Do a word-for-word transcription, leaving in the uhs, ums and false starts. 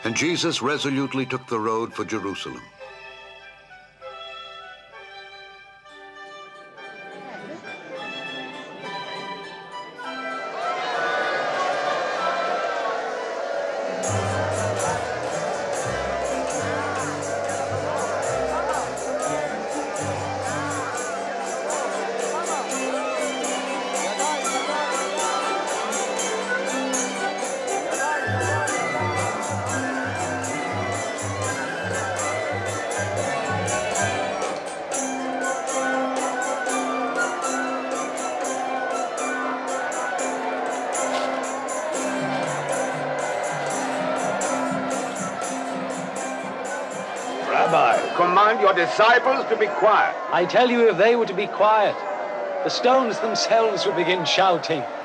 And Jesus resolutely took the road for Jerusalem. Rabbi, command your disciples to be quiet. I tell you, if they were to be quiet, the stones themselves would begin shouting.